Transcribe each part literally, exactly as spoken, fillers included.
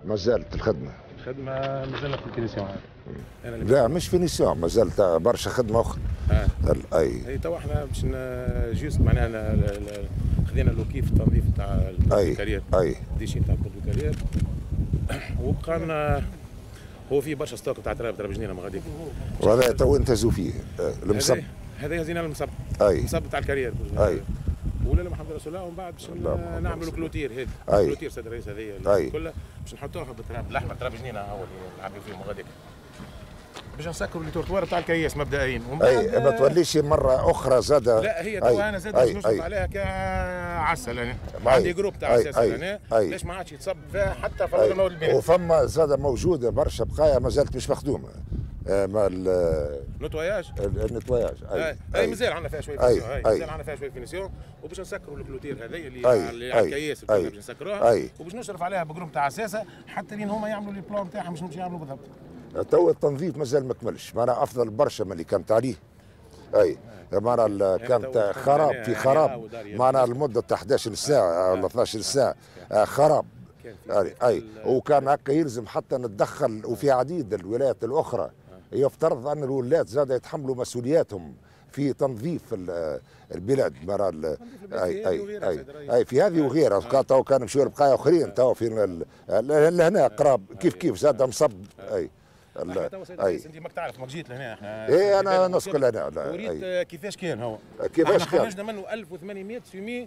ما زالت الخدمه؟ الخدمه مازلنا في الفينيسيون. لا مش فينيسيون، ما زالت برشا خدمه اخرى. اه اي اي تو احنا باش جوست معناها خذينا لوكيف التنظيف تاع الكارير. اي ديشين تاع الكارير وبقى لنا هو فيه برشا ستوك تاع تراب تراب جنينه ما غاديك. وهذا تو انتزوا فيه المصب. هذا هزينا المصب. اي المصب تاع الكارير. اي ولا لا محمد رسول الله، ومن بعد باش نعملوا الكلوتير هذه. الكلوتير سيد الرئيس هذه كلها باش نحطوها بالتراب الاحمر، تراب جنينه هو اللي نعبيو فيهم غاديك. باش نسكروا التورتوار تاع الكياس مبدئيا. اي ما توليش مره اخرى زاد. لا هي تو انا زاد باش نشرف عليها كعسل انا. عندي جروب تاع عسل انا. ليش ما عادش يتصب فيها حتى في المول البناء. وفما زاد موجوده برشا بقايا ما زالت مش مخدومه. مع النتواياج. النتواياج اي اي مازال عندنا فيها شويه فينيسيون. اي مازال عندنا فيها شويه فينيسيون، وباش نسكروا الكلوتير هذه اللي على الكياس باش نسكروها، وباش نشرف عليها بجروب تاع اساسه حتى لين هما يعملوا لي بلان تاعهم شنو باش يعملوا بالضبط. تو التنظيف مازال ما كملش، معناها افضل برشا من اللي كانت عليه. اي معناها كانت خراب في خراب، معناها لمده احد عشر ساعه ولا اثناش ساعه خراب. اي اي وكان هكا يلزم حتى نتدخل، وفي عديد الولايات الاخرى يفترض ان الولايات زاد يتحملوا مسؤولياتهم في تنظيف البلاد. مرة اي اي اي اي في هذه وغيرها. تو كان مشيو بقايا اخرين تو في لهنا قراب كيف كيف زاد مصب. اي لا اي انت ماك تعرف ماك جيت لهنا احنا. ايه انا نسكن هنا. وريت كيفاش كان هو. كيفاش كان؟ خرجنا منه ألف وثمانمائة سومي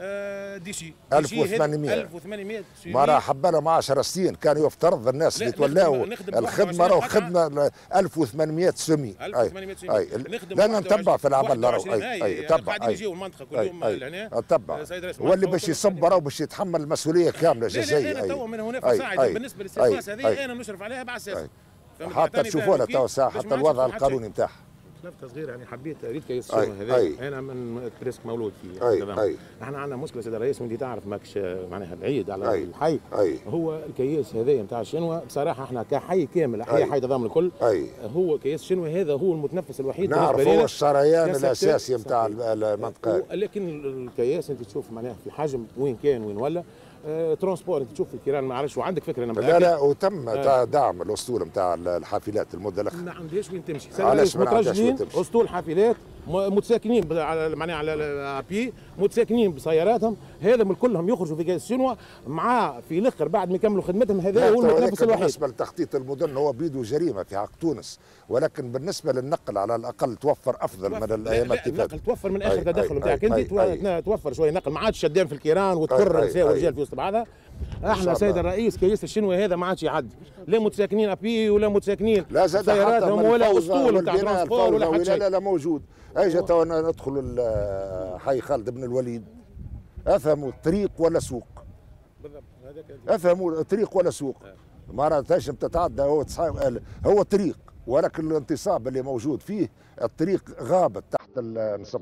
ديشي. ألف وثمانمائة ألف وثمانمائة مرة حبنا مع عشر سنين كان يفترض الناس اللي تولاوا الخدمه راهو خدمه ألف وثمانمائة سومي. ألف وثمانمائة سومي. اي لان نتبع في العمل راهو. اي اي تبع. قاعدين يجيو المنطقه كلهم لهنا. نتبع واللي باش يصب راهو باش يتحمل المسؤوليه كامله جزائيه. لا لا انا تو من هنا فصاعدا بالنسبه للسيرفاس هذه انا نشرف عليها بعساس. حتى تشوفوا لها تو ساعه حتى الوضع القانوني نتاعها. لفته صغيره يعني حبيت اريد كيس الشغل هذا. انا من بريسك مولود فيه. اي اي احنا عندنا مشكله سيد الرئيس، وانت تعرف ماكش معناها بعيد على أي الحي. أي هو الكياس هذايا نتاع الشنوه بصراحه احنا كحي كامل حي حي تضامن الكل. أي هو كياس الشنوه هذا هو المتنفس الوحيد نعرف، هو الشريان الاساسي نتاع المنطقه. لكن الكياس انت تشوف معناها في الحجم وين كان وين ولا آه، ترونسبور انت تشوف الكيران ما عرفش، وعندك فكره انا لا لا وتم آه. دعم الاسطول نتاع الحافلات المده الاخيره. ما عندهاش وين تمشي. علاش ما عندهاش وين تمشي؟ اسطول حافلات متساكنين على معناها على بي متساكنين بسياراتهم، هذا من كلهم يخرجوا في كاس الشنوه مع في الاخر بعد ما يكملوا خدمتهم. هذا هو المتنفس الوحيد. بالنسبه لتخطيط المدن هو بيدو جريمه في حق تونس، ولكن بالنسبه للنقل على الاقل توفر افضل من الايامات اللي فاتت. النقل توفر من اخر تدخل نتاعك انت، توفر شويه نقل، ما عادش شدان في الكيران وتكر نساء ورجال في وسط بعضها. احنا سيد الرئيس كيس الشنوه هذا ما عادش يعدي، لا متساكنين ابي ولا متساكنين سياراتهم ولا اسطول نتاع ترونسبور ولا حتى شيء. لا لا موجود. اجا تو ندخل حي خالد بن الوليد افهموا طريق ولا سوق. بالضبط هذاك افهموا طريق ولا سوق. ما تنجم تتعدى، هو هو طريق، ولكن الانتصاب اللي موجود فيه الطريق غابت تحت النصب.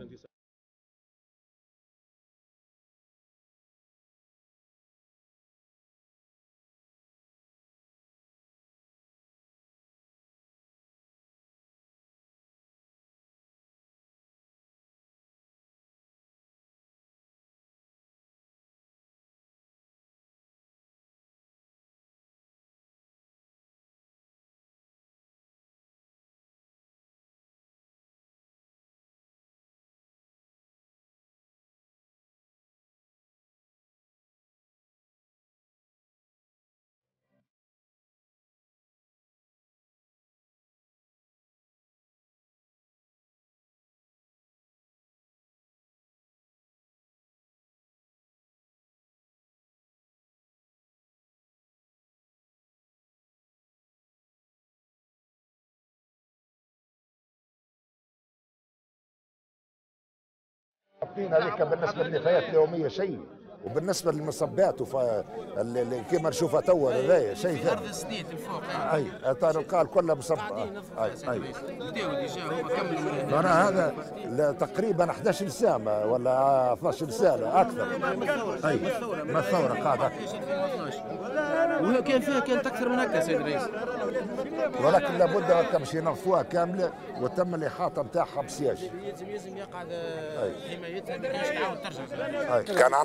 هذيك بالنسبه للنفايات اليوميه شيء، وبالنسبه للمصبات اللي كيما نشوفها توا هذايا شيء ثاني. ارض السنيت الفوق اي نلقى كلها مصب. اي اي بداوا ديجا هما كملوا. انا هذا تقريبا احد عشر ساعه ولا اثناش ساعه اكثر. اي ما الثوره قاعده وهي كان فيها كانت اكثر من هكا سيد الرئيس، ولكن لابد هكا باش ينظفوها كامله وتم الاحاطه نتاعها بسياج. لازم لازم يقعد حمايتها ما كانش تعاود ترجع. كان عندك حق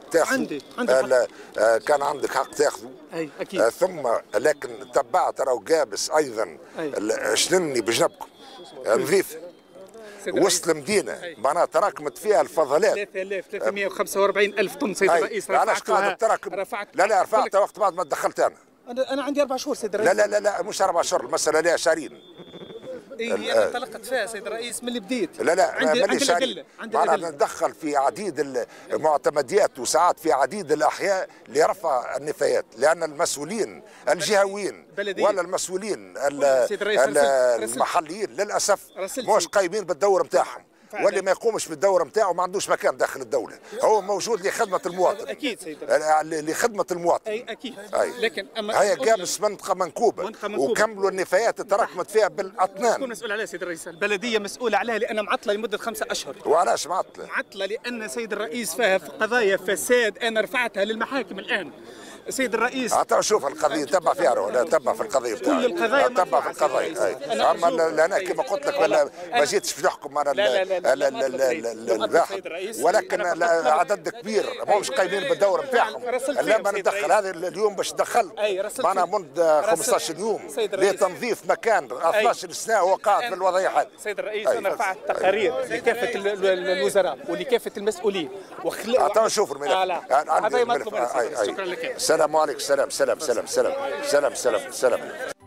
تاخذه. عندي عندي آه كان عندك حق تاخذه. اي اكيد. آه ثم لكن تبعت راهو قابس ايضا شنني بجنبكم نظيف وسط المدينه معناها تراكمت فيها الفضلات ثلاثة آلاف وثلاثمئة وخمسة وأربعين ألف طن سيد الرئيس. علاش قاعد تراكم؟ لا لا رفعتها وقت بعد ما دخلت انا. انا عندي اربع شهور سيد الرئيس. لا لا لا لا مش اربع شهور، المساله لها شهرين. اي انا انطلقت فيها سيد الرئيس من اللي بديت. لا لا عندي عندي الادله عندي الادله ندخل في عديد المعتمديات وساعات في عديد الاحياء لرفع النفايات، لان المسؤولين الجهويين ولا المسؤولين المحليين للاسف مش قايمين بالدور نتاعهم، واللي ما يقومش بالدور نتاعه ما عندوش مكان داخل الدوله، هو موجود لخدمه المواطن. اكيد سيد لخدمه المواطن. اي اكيد. أي. لكن اما هي قابس منطقه منكوبه وكملوا النفايات تراكمت فيها بالاطنان. شكون مسؤول عليها سيد الرئيس؟ البلديه مسؤوله عليها لانها معطله لمده خمسة اشهر. وعلاش معطله؟ معطله لان سيد الرئيس فيها قضايا فساد انا رفعتها للمحاكم الان. سيد الرئيس حتى شوف القضيه تبع فيها ولا تبع في القضيه بتاعي. كل القضايا تبع في القضيه. اما انا كما قلت لك ولا ما جيتش في نحكم انا الواحد، ولكن عدد كبير ماهمش قايمين بالدور نتاعهم. لما ندخل هذا اليوم باش دخلت معنا منذ خمسطاش يوم لتنظيف مكان اثناش سنه هو قاعد في الوضعيه هذه. سيد الرئيس انا رفعت تقارير لكافه الوزراء ولكافه المسؤولين وخلق حتى نشوف الملف. هذا ما نطلب. شكرا لك. السلام عليكم. سلام سلام سلام سلام سلام سلام سلام.